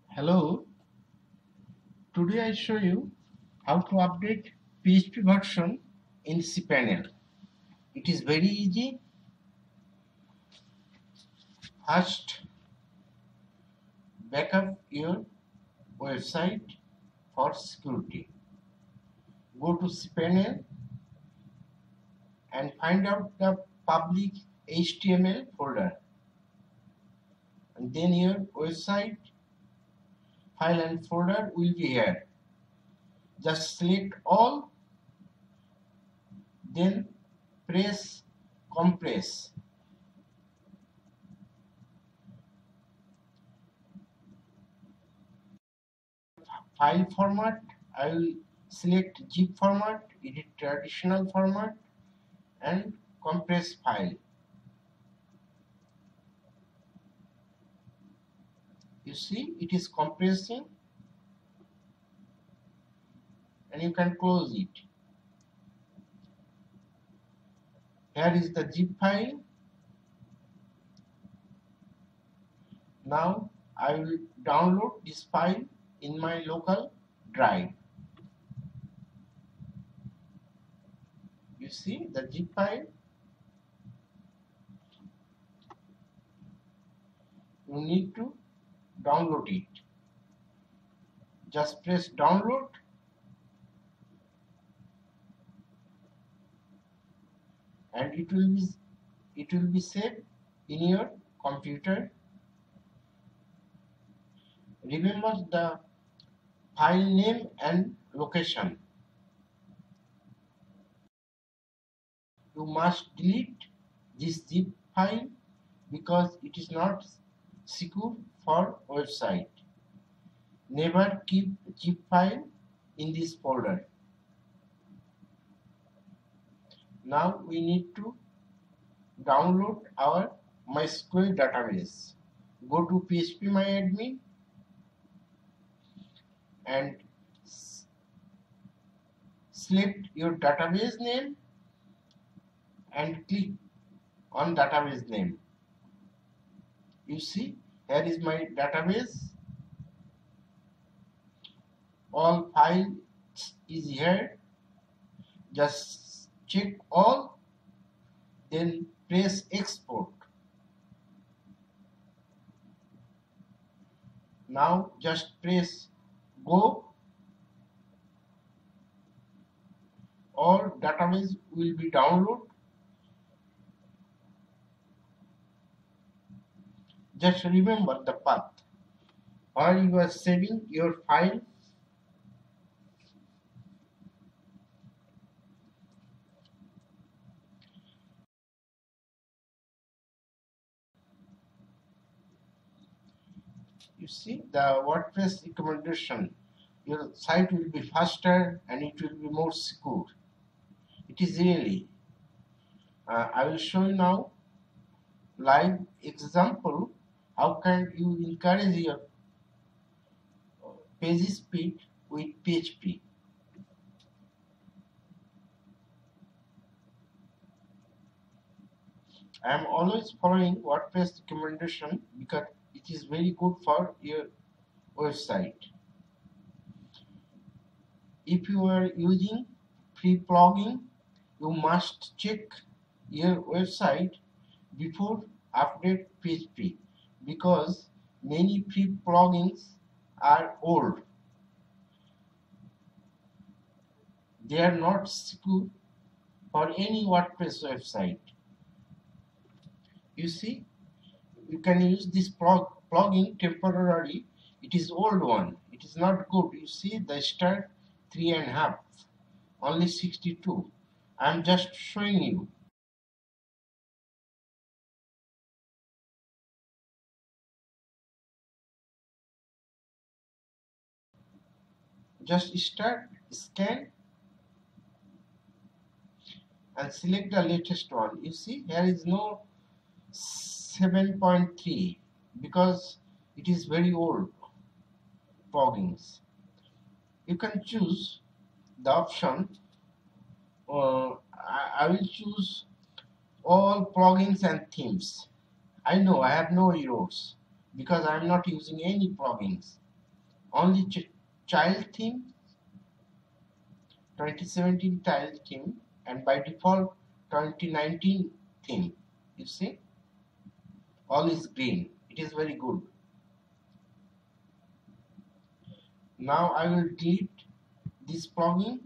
Hello, today I show you how to update PHP version in cPanel. It is very easy. First, backup your website for security. Go to cPanel and find out the public HTML folder. And then your website file and folder will be here. Just select all, then press compress. File format, I will select zip format, edit traditional format and compress file. You see it is compressing and you can close it. Here is the zip file. Now I will download this file in my local drive. You see the zip file. You need to download it. Just press download and it will be saved in your computer. Remember the file name and location. You must delete this zip file because it is not secure for website. Never keep zip file in this folder. Now we need to download our MySQL database. Go to phpMyAdmin and select your database name and click on database name. You see, here is my database. All files is here. Just check all, then press export. Now just press go. All database will be downloaded. Just remember the path or you are saving your file. You see the WordPress recommendation. Your site will be faster and it will be more secure. It is really. I will show you now live example. How can you encourage your page speed with PHP? I am always following WordPress recommendation because it is very good for your website. If you are using free plugin, you must check your website before update PHP because many free plugins are old. They are not secure for any WordPress website. You see, you can use this plugin temporarily. It is old one. It is not good. You see the star 3.5, only 62. I am just showing you. Just start, scan and select the latest one. You see here is no 7.3 because it is very old plugins. You can choose the option. I will choose all plugins and themes. I know I have no errors because I am not using any plugins. only child theme, 2017 child theme, and by default 2019 theme. You see, all is green. It is very good. Now I will delete this plugin.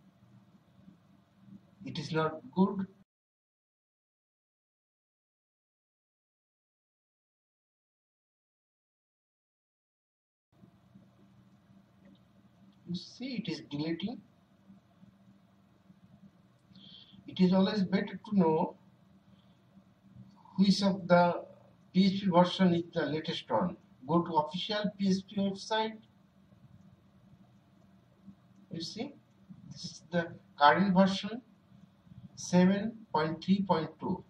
It is not good. You see, it is deleting. It is always better to know which of the PHP version is the latest one. Go to official PHP website. You see, this is the current version 7.3.2.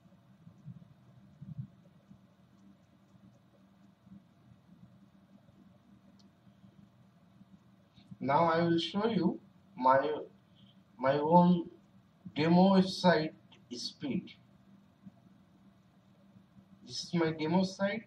Now I will show you my own demo website speed. This is my demo site.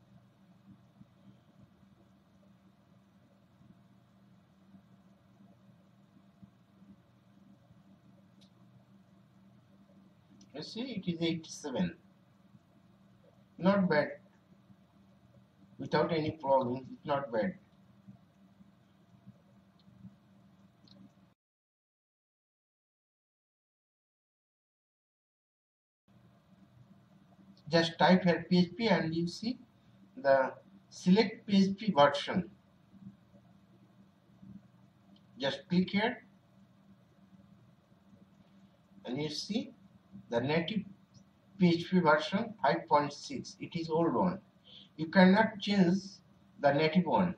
You see, it is 87. Not bad. Without any plugins, it's not bad. Just type here PHP and you see the select PHP version. Just click here and you see the native PHP version 5.6. It is old one. You cannot change the native one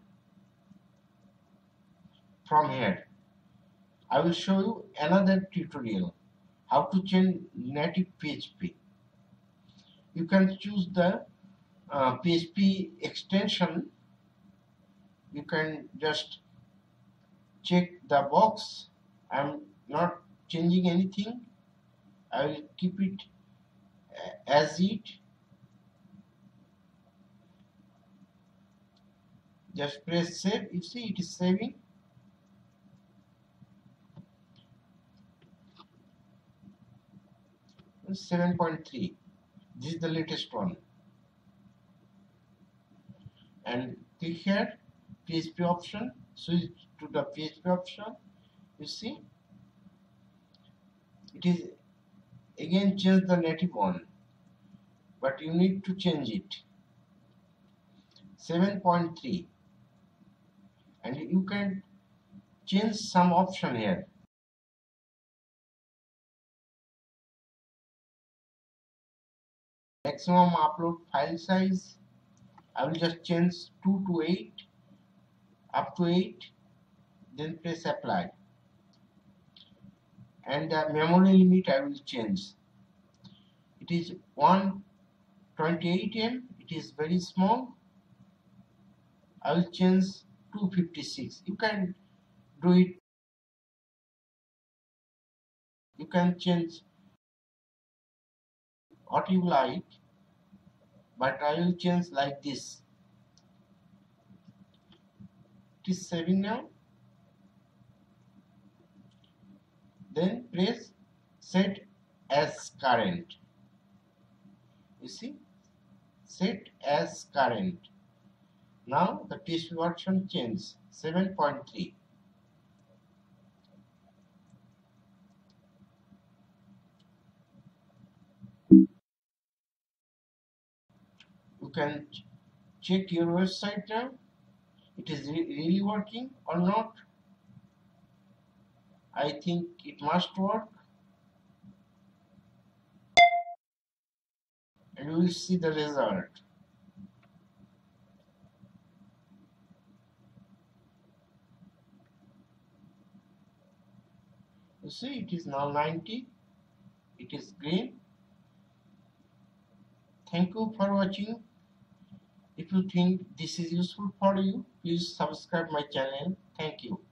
from here. I will show you another tutorial how to change native PHP. You can choose the PHP extension. You can just check the box. I'm not changing anything. I will keep it as it. Just press save. You see it is saving. It's 7.3. This is the latest one. And click here PHP option. Switch to the PHP option. You see it is again change the native one, but you need to change it 7.3, and you can change some option here. Maximum upload file size, I will just change 2 to 8, up to 8, then press apply. And the memory limit I will change. It is 128 MB. It is very small. I will change 256. You can do it. You can change what you like, but I will change like this. It is saving now. Then press set as current. You see, set as current. Now the PHP version changes 7.3. You can check your website now. It is really working or not. I think it must work. And you will see the result. You see, it is now 90. It is green. Thank you for watching. If you think this is useful for you, please subscribe my channel. Thank you.